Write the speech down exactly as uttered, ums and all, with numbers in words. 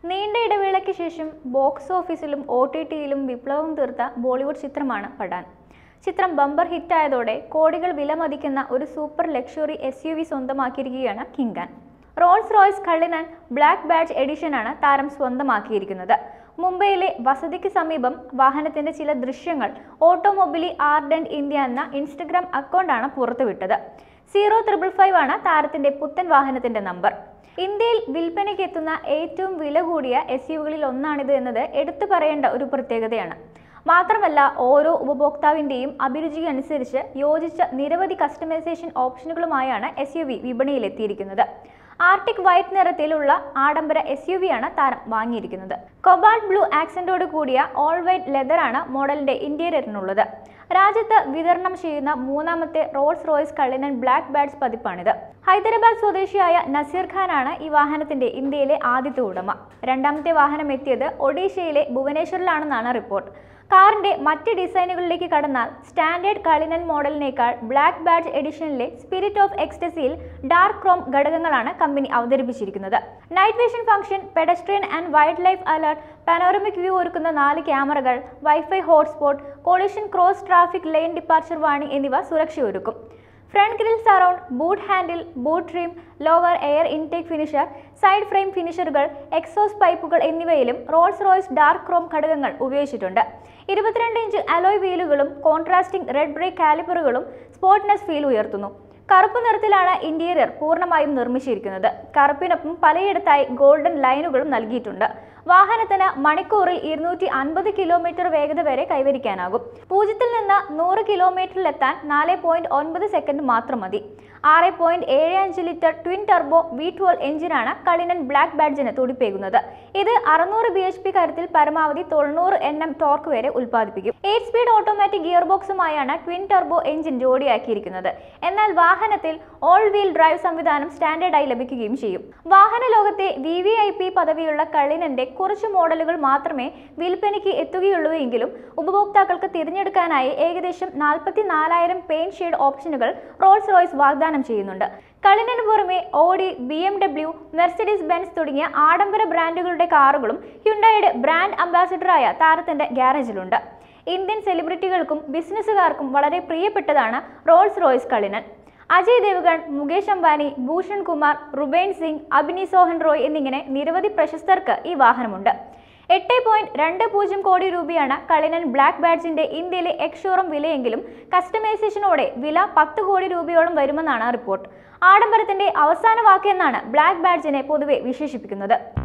നീണ്ട ഇടവേളയ്ക്ക് ശേഷം ബോക്സ് ഓഫീസിലും ഒ ടി ടിയിലും വിപ്ലവം തീർത്ത ബോളിവുഡ് ചിത്രമാണ് പഠാൻ. ചിത്രം ബമ്പർ ഹിറ്റായതോടെ കോടികൾ വിലമതിക്കുന്ന ഒരു super luxury S U V സ്വന്തമാക്കിയിരിക്കുകയാണ് king Khan. Rolls Royce Cullinan black badge എഡിഷനാണ് താരം സ്വന്തമാക്കിയിരിക്കുന്നത്. മുംബൈയിലെ വസതിക്ക് സമീപം വാഹനത്തിന്റെ ചില ദൃശ്യങ്ങൾ ഓട്ടോമൊബിലി ആർഡന്റ് ഇന്ത്യ എന്ന ഇൻസ്റ്റഗ്രാം അക്കൗണ്ടാണ് പുറത്തുവിട്ടത്. സീറോ ത്രിബിൾ ഫൈവ് ആണ് താരത്തിന്റെ പുത്തൻ വാഹനത്തിന്റെ നമ്പർ. ഇന്ത്യയിൽ വിൽപ്പനയ്ക്ക് എത്തുന്ന ഏറ്റവും വില കൂടിയ എസ് യുകളിൽ ഒന്നാണിത് എന്നത് എടുത്തു പറയേണ്ട ഒരു പ്രത്യേകതയാണ്. മാത്രമല്ല, ഓരോ ഉപഭോക്താവിന്റെയും അഭിരുചിക്ക് അനുസരിച്ച് യോജിച്ച നിരവധി കസ്റ്റമൈസേഷൻ ഓപ്ഷനുകളുമായാണ് എസ് യു വി വിപണിയിലെത്തിയിരിക്കുന്നത്. ആർട്ടിക് വൈറ്റ് നിറത്തിലുള്ള ആഡംബര എസ് യു വി ആണ് താരം വാങ്ങിയിരിക്കുന്നത്. കൊബാൾട്ട് ബ്ലൂ ആക്സന്റോട് കൂടിയ ഓൾ വൈറ്റ് ലെതറാണ് മോഡലിന്റെ ഇന്റീരിയറിനുള്ളത്. രാജ്യത്ത് വിതരണം ചെയ്യുന്ന മൂന്നാമത്തെ Rolls Royce Cullinan black badge പതിപ്പാണിത്. ഹൈദരാബാദ് സ്വദേശിയായ നസീർ ഖാനാണ് ഈ വാഹനത്തിന്റെ ഇന്ത്യയിലെ ആദ്യത്തെ ഉടമ. രണ്ടാമത്തെ വാഹനം എത്തിയത് ഒഡീഷയിലെ ഭുവനേശ്വറിലാണെന്നാണ് റിപ്പോർട്ട്. കാറിന്റെ മറ്റ് ഡിസൈനുകളിലേക്ക് കടന്നാൽ സ്റ്റാൻഡേർഡ് കള്ളിനൻ മോഡലിനേക്കാൾ ബ്ലാക്ക് ബാഡ്ജ് എഡിഷനിലെ സ്പിരിറ്റ് ഓഫ് എക്സ്റ്റസിയിൽ ഡാർക്ക് ക്രോം ഘടകങ്ങളാണ് കമ്പനി അവതരിപ്പിച്ചിരിക്കുന്നത്. Night vision function, pedestrian and wildlife alert, panoramic view ഒരുക്കുന്ന നാല് ക്യാമറകൾ, wifi hotspot, collision cross traffic lane departure warning എന്നിവ സുരക്ഷയൊരുക്കും. Front grill surround, boot handle, boot trim, lower air intake finisher, side frame ഫിനിഷറുകൾ, exhaust പൈപ്പുകൾ എന്നിവയിലും Rolls Royce dark chrome ഘടകങ്ങൾ ഉപയോഗിച്ചിട്ടുണ്ട്. ഇരുപത്തിരണ്ട് ഇഞ്ച് അലോയ് വീലുകളും കോൺട്രാസ്റ്റിംഗ് റെഡ് ബ്രേക്ക് കാലിപ്പറുകളും സ്പോർട്ട്നെസ് ഫീൽ ഉയർത്തുന്നു. കറുപ്പ് നിറത്തിലാണ് ഇന്റീരിയർ പൂർണ്ണമായും നിർമ്മിച്ചിരിക്കുന്നത്. കറുപ്പിനൊപ്പം പലയിടത്തായി ഗോൾഡൻ ലൈനുകളും നൽകിയിട്ടുണ്ട്. വാഹനത്തിന് മണിക്കൂറിൽ ഇരുന്നൂറ്റി അൻപത് കിലോമീറ്റർ വേഗത വരെ കൈവരിക്കാനാകും. പൂജ്യത്തിൽ നിന്ന് നൂറ് കിലോമീറ്ററിലെത്താൻ നാല് പോയിന്റ് ഒൻപത് സെക്കൻഡ് മാത്രം മതി. ആറ് പോയിന്റ് ഏഴ് അഞ്ച് litre twin turbo V twelve എഞ്ചിനാണ് കള്ളിനൻ ബ്ലാക്ക് ബാഡ്ജിന് തുടിപ്പേകുന്നത്. ഇത് അറുന്നൂറ് ബി എച്ച് പി കരുത്തിൽ പരമാവധി തൊണ്ണൂറ് എൻ എം ടോർക്ക് വരെ ഉൽപ്പാദിപ്പിക്കും. എയ്റ്റ് സ്പീഡ് ഓട്ടോമാറ്റിക് ഗിയർ ബോക്സുമായാണ് ട്വിൻ ടർബോ എഞ്ചിൻ ജോഡിയാക്കിയിരിക്കുന്നത്. എന്നാൽ വാഹനത്തിൽ ഓൾ വീൽ ഡ്രൈവ് സംവിധാനം സ്റ്റാൻഡേർഡായി ലഭിക്കുകയും ചെയ്യും. വാഹന ലോകത്തെ വി വി ഐ പി പദവിയുള്ള കള്ളിനന്റെ കുറച്ച് മോഡലുകൾ മാത്രമേ വിൽപ്പനയ്ക്ക് എത്തുകയുള്ളൂ എങ്കിലും ഉപഭോക്താക്കൾക്ക് തിരഞ്ഞെടുക്കാനായി ഏകദേശം നാൽപ്പത്തി നാലായിരം പെയിന്റ് ഷെയ്ഡ് ഓപ്ഷനുകൾ റോൾസ് റോയ്സ് വാഗ്ദാനം ചെയ്യുന്നുണ്ട്. കള്ളിനന് പുറമെ Audi, B M W, Mercedes Benz തുടങ്ങിയ ആഡംബര ബ്രാൻഡുകളുടെ കാറുകളും ഹ്യുണ്ടായിയുടെ ബ്രാൻഡ് അംബാസിഡറായ താരത്തിന്റെ ഗ്യാരേജിലുണ്ട്. ഇന്ത്യൻ സെലിബ്രിറ്റികൾക്കും ബിസിനസ്സുകാർക്കും വളരെ പ്രിയപ്പെട്ടതാണ് Rolls Royce Cullinan. Ajay Devgn, Mukesh Ambani, Bhushan Kumar, Reuben Singh, Abhini Sohan Roy എന്നിങ്ങനെ നിരവധി പ്രശസ്തർക്ക് ഈ വാഹനമുണ്ട്. എട്ട് പോയിന്റ് രണ്ട് പൂജ്യം കോടി രൂപയാണ് കള്ളിനൻ ബ്ലാക്ക് ബാഡ്ജിന്റെ ഇന്ത്യയിലെ എക്സ്-ഷോറൂം വിലയെങ്കിലും കസ്റ്റമൈസേഷനോടെ വില പത്ത് കോടി രൂപയോളം വരുമെന്നാണ് റിപ്പോർട്ട്. ആഡംബരത്തിന്റെ അവസാന വാക്ക് എന്നാണ് ബ്ലാക്ക് ബാഡ്ജിനെ പൊതുവെ വിശേഷിപ്പിക്കുന്നത്.